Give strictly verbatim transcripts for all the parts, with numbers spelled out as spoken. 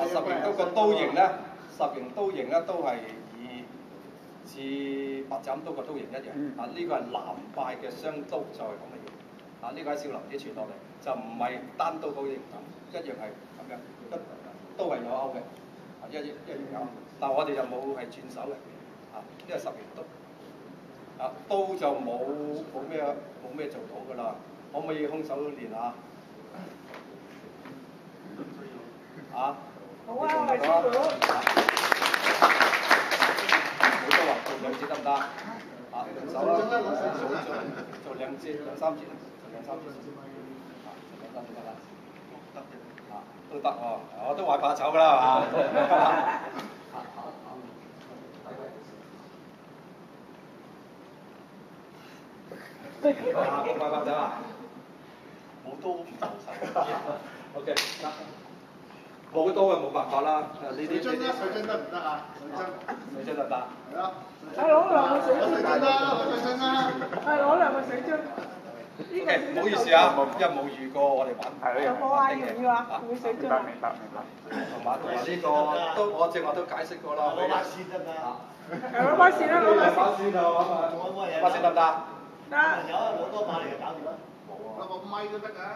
十形刀個刀形咧，十形刀形咧都係以似白斬刀個刀形一樣。啊，呢個係南派嘅雙刀就係咁嘅樣。啊，呢個喺少林寺傳落嚟，就唔係單刀嗰形咁，一樣係咁樣，一都係有勾嘅，啊一一一樣有，但係我哋就冇係轉手嘅，啊呢個十形刀。啊，刀就冇冇咩冇咩做到㗎啦，可唔可以空手練下？啊？ 好啊，我係師傅。 好多話做兩節得唔得？啊，兩手啦，做做做兩節兩三節，做兩三節先。啊，做兩三節得啦。得嘅。啊，都得喎，我都話怕醜㗎啦，係嘛？啊，冇辦法走啊！冇刀唔就手。O K， 得。冇刀就冇辦法啦。呢啲水樽咧，水樽得唔得啊？水樽。 水樽得唔得？ 係啊。 係攞兩個水樽。 水樽啦，水樽啦。 係攞兩個水樽。 O K，唔好意思啊，因為冇遇過我哋玩。 有冇啊？要唔要啊？會水樽啊？ 明白明白。 同埋同埋呢個都我正話都解釋過啦。 攞把線得唔得？ 係攞把線啦，攞把線。 線啊！把線得唔得？ 得。 有啊，攞多把嚟就搞掂啦。冇啊。攞個咪都得㗎。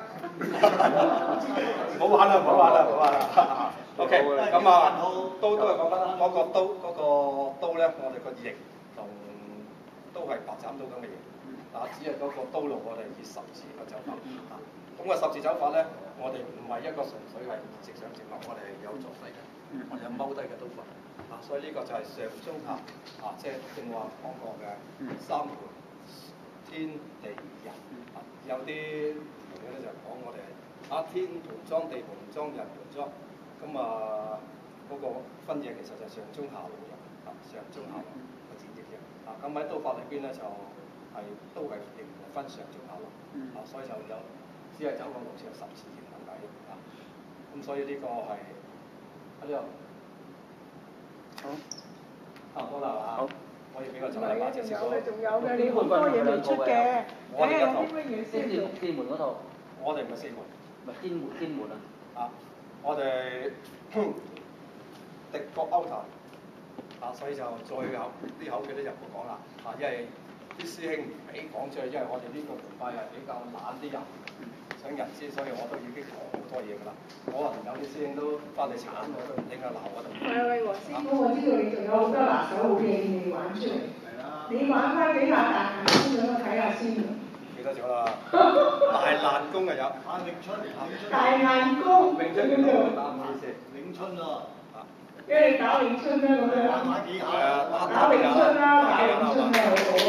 唔好玩啦，唔好玩啦，唔好玩啦。O K， 咁啊，刀都係講翻嗰個刀嗰個刀咧，我哋個形同都係白斬刀咁嘅形，但只係嗰個刀路我哋以十字個走法。啊，咁個十字走法咧，我哋唔係一個純粹係直上直落，我哋係有坐低嘅，我哋有踎低嘅刀法。啊，所以呢個就係上中下啊，即係正話講過嘅三盤天地人。啊，有啲朋友咧就講我哋啊天盤莊、地盤莊、人盤莊。咁啊，嗰、那個分野其實就上中下路嘅，啊上中下路個戰役嘅，啊咁喺刀法裏邊咧就係、是、都係仍然分上中下路，啊所以就有只係走個路線十字形咁解嘅，啊咁所以呢個係喺呢度好差唔多啦，啊可以俾個走啦， 仲有嘅，仲有嘅，你好多嘢未出嘅，睇下有啲乜嘢先做。 天門嗰套， 我哋唔係四門， 唔係天門天門啊。 啊！我哋敵國歐談啊，所以就再有啲口嘅咧就唔好講啦啊，因為啲師兄唔俾講出去，因為我哋呢個門派係比較懶啲人，想人知，所以我都已經講好多嘢㗎啦。可能有啲師兄都翻嚟鏟我都唔應該鬧我哋。 喂喂，黃師傅，我知道你仲有好多拿手好嘢未玩出嚟，你玩翻幾下大難功俾我睇下先。 記得咗啦，大難功啊有。 啊，詠春， 大難功。 詠春叫做打唔好意思。 詠春喎。 啊。 因為打詠春啦咁樣。 打馬幾下？ 係啊，打打詠春啦，打詠春啊，好好。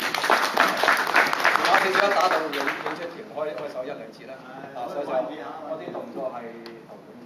打幾少打到詠詠春拳開開手一兩次啦，啊所以就嗰啲動作係頭盤